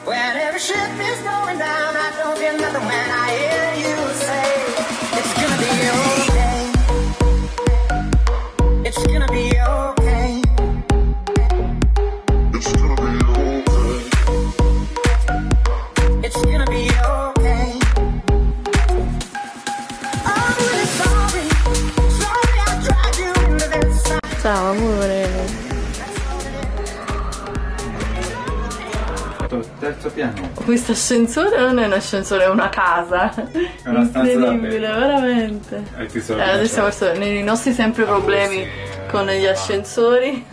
Whenever ship is going down, I don't feel nothing when I hear you say it's gonna be okay. It's gonna be okay. It's gonna be okay. It's gonna be okay. I'm really sorry. Sorry I dragged you into this. Ciao amore. Terzo piano. Questo ascensore non è un ascensore, è una casa. È una stanza incredibile, da veramente. Stiamo nei nostri sempre problemi con gli ascensori.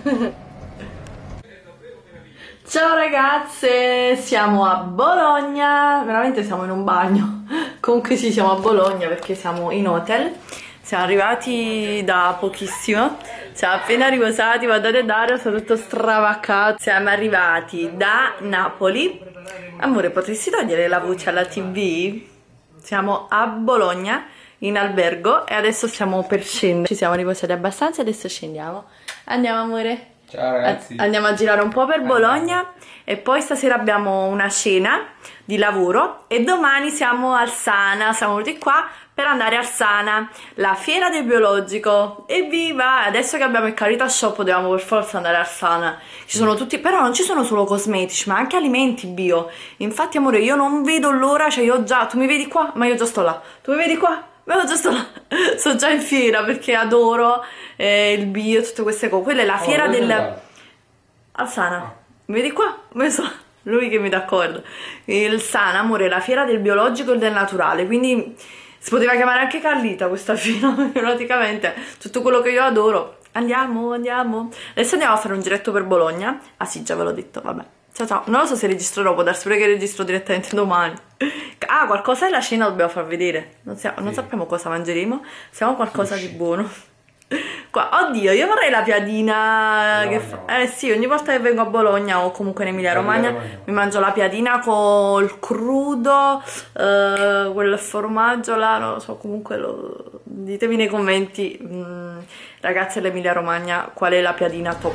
Ciao ragazze, siamo a Bologna. Veramente siamo in un bagno. Comunque sì, siamo a Bologna perché siamo in hotel. Siamo arrivati da pochissimo. Siamo appena riposati, Madonna e Dario sono tutto stravaccato. Siamo arrivati da Napoli. Amore, potresti togliere la voce alla TV? Siamo a Bologna, in albergo, e adesso stiamo per scendere. Ci siamo riposati abbastanza e adesso scendiamo. Andiamo amore. Ciao ragazzi. Andiamo a girare un po' per Bologna e poi stasera abbiamo una cena di lavoro e domani siamo al Sana. Siamo venuti qua per andare al Sana, la fiera del biologico. Evviva! Adesso che abbiamo il Carita Shop dobbiamo per forza andare al Sana. Ci sono tutti, però non ci sono solo cosmetici, ma anche alimenti bio. Infatti amore, io non vedo l'ora, cioè io già, tu mi vedi qua, ma io già sto là. Tu mi vedi qua? Ma io già sto là. Sono già in fiera perché adoro il bio e tutte queste cose. Quella è la fiera del... al Sana. Mi vedi qua? Lui che mi dà corda. Il Sana, amore, è la fiera del biologico e del naturale, quindi si poteva chiamare anche Carlita questa fiera, praticamente tutto quello che io adoro. Andiamo. Adesso andiamo a fare un giretto per Bologna. Ah sì, già ve l'ho detto, vabbè. Ciao. Non lo so se registrerò, può darsi pure che registro direttamente domani. Ah, qualcosa della cena dobbiamo far vedere. Non sappiamo cosa mangeremo. Siamo qualcosa di buono. Qua, oddio, io vorrei la piadina sì, ogni volta che vengo a Bologna o comunque in Emilia Romagna mi mangio la piadina col crudo, quel formaggio là, non lo so, comunque ditemi nei commenti, ragazzi dell'Emilia Romagna, qual è la piadina top.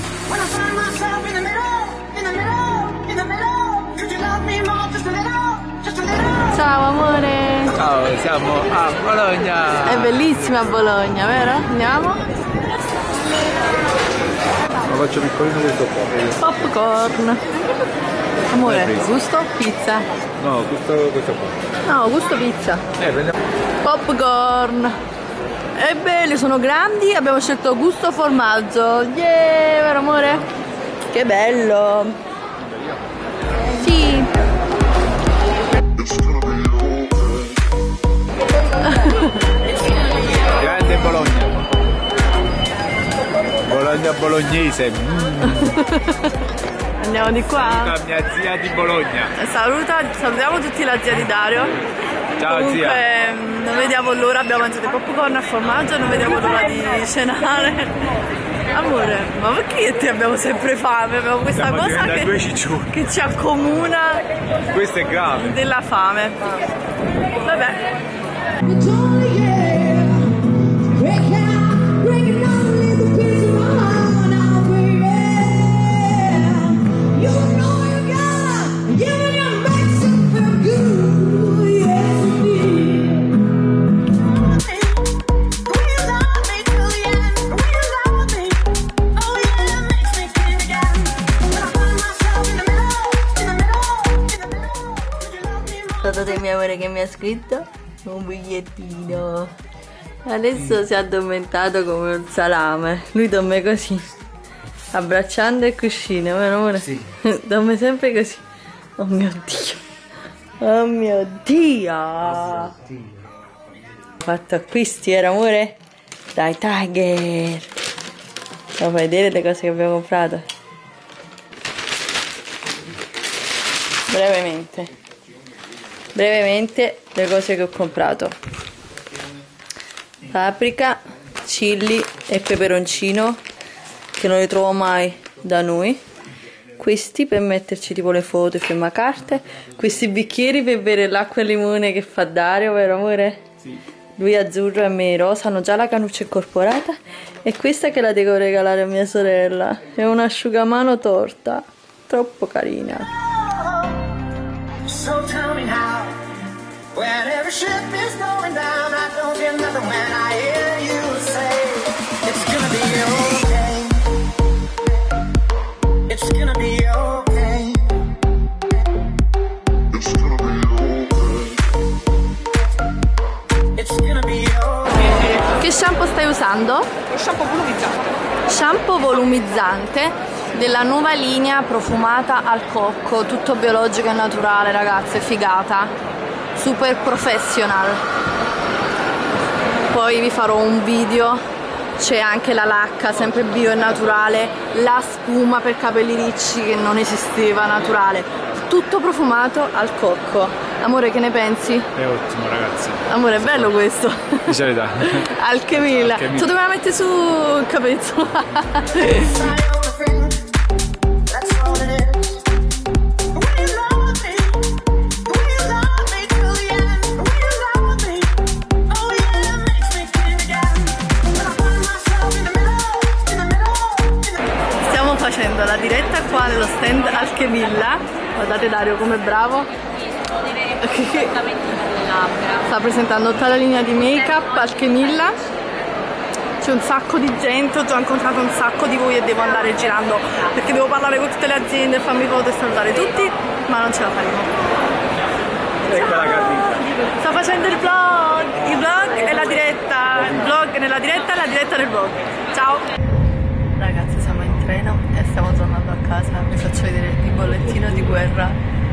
Ciao amore. Ciao, siamo a Bologna. È bellissima Bologna, vero? Andiamo? Lo faccio piccolino questo qua. Popcorn. Amore, gusto pizza. No, questo qua. No, gusto pizza. Prendiamo. Popcorn. È bello, sono grandi, abbiamo scelto gusto formaggio. Yeah, vero amore? Che bello. Sì. Grande Bologna. Bologna bolognese. Andiamo di qua. La mia zia di Bologna. Salutiamo tutti la zia di Dario. Ciao. Comunque, zia. Non vediamo l'ora, abbiamo mangiato popcorn a formaggio, non vediamo l'ora di cenare. Amore, ma perché te abbiamo sempre fame? Abbiamo questa cosa che ci accomuna. Questo è grave. Della fame. Vabbè. Guardate il mio amore che mi ha scritto un bigliettino. Adesso si è addormentato come un salame. Lui dorme così, abbracciando il cuscino, vero amore? Sì. Dorme sempre così. Oh mio Dio. Oh mio Dio. Ho fatto acquisti, vero amore? Dai Tiger. Facciamo vedere le cose che abbiamo comprato. Brevemente le cose che ho comprato: paprika, chilli e peperoncino, che non li trovo mai da noi. Questi per metterci tipo le foto e firmacarte. Questi bicchieri per bere l'acqua e limone che fa Dario, vero amore? Sì. Lui azzurro e me rosa, hanno già la cannuccia incorporata. E questa che la devo regalare a mia sorella, è un asciugamano torta, troppo carina. So tell me now, when every ship is going down, I don't feel nothing when I hear you say, it's gonna be okay. It's gonna be okay. It's gonna be okay. It's gonna be okay. Che shampoo stai usando? Lo shampoo volumizzante. Shampoo volumizzante della nuova linea profumata al cocco, tutto biologico e naturale, ragazze, figata, super professional. Poi vi farò un video, c'è anche la lacca, sempre bio e naturale, la spuma per capelli ricci che non esisteva, naturale, tutto profumato al cocco. Amore, che ne pensi? È ottimo, ragazzi. Amore, è bello questo. Di solito. Alchemilla. Alchemilla. Tu dove la metti su il capezzolo? That's all it is. Will you love me? Will you love me till the end? Will you love me? Oh yeah, it makes me clean again. When I find myself in the middle. Stiamo facendo la diretta qua nello stand Alchemilla. Guardate Dario come bravo. Sta presentando tutta la linea di make up Alchemilla. C'è un sacco di gente, ho già incontrato un sacco di voi e devo andare girando perché devo parlare con tutte le aziende, farmi foto e salutare tutti, ma non ce la faremo. Ecco la carrita. Sto facendo il vlog e la diretta, il vlog nella diretta e la diretta nel vlog. Ciao! Ragazzi, siamo in treno e stiamo tornando a casa, vi faccio vedere il bollettino di guerra.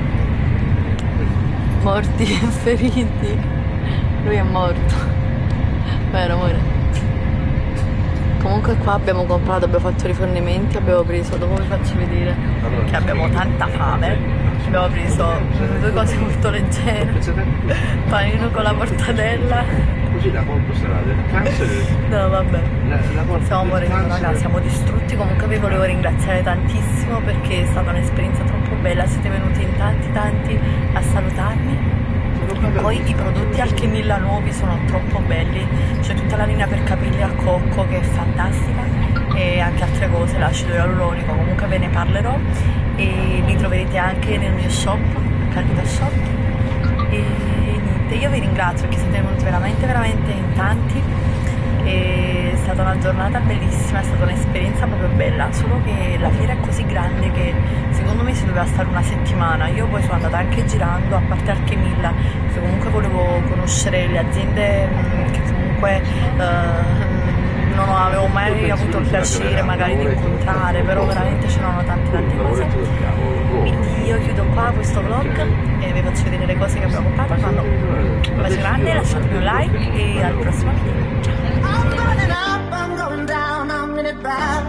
Morti e feriti. Lui è morto. Vero amore? Comunque qua abbiamo comprato, abbiamo fatto rifornimenti, abbiamo preso, dopo vi faccio vedere che abbiamo tanta fame. Abbiamo preso due cose molto leggere, panino con la mortadella. Così la colpo sarà del cazzo. No vabbè, stiamo morendo raga, siamo distrutti. Comunque vi volevo ringraziare tantissimo perché è stata un'esperienza troppo bella, siete venuti in tanti a salutarmi. Poi i prodotti Alchemilla nuovi sono troppo belli, c'è tutta la linea per capelli a cocco che è fantastica e anche altre cose, l'acido ialuronico, comunque ve ne parlerò e li troverete anche nel mio shop, Carita Shop. E niente, io vi ringrazio perché siete venuti veramente in tanti, è stata una giornata bellissima, è stata un'esperienza proprio bella, solo che la fiera è così grande che secondo me si doveva stare una settimana. Io poi sono andata anche girando, a parte Alchemilla, perché comunque volevo conoscere le aziende che comunque non avevo mai avuto il piacere magari di incontrare, però veramente c'erano tante cose. Quindi io chiudo qua questo vlog e vi faccio vedere le cose che abbiamo fatto. Un bacio grande, lasciatemi un like e al prossimo video. I'm burning up, I'm going down, I'm in it bad.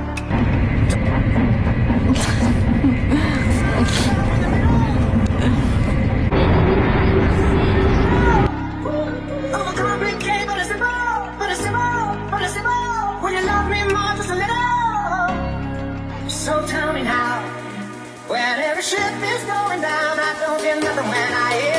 Overcomplicate, but it's simple, but it's simple, but it's simple. When you love me more, just a little. So tell me now, when every ship is going down, I don't get nothing when I hear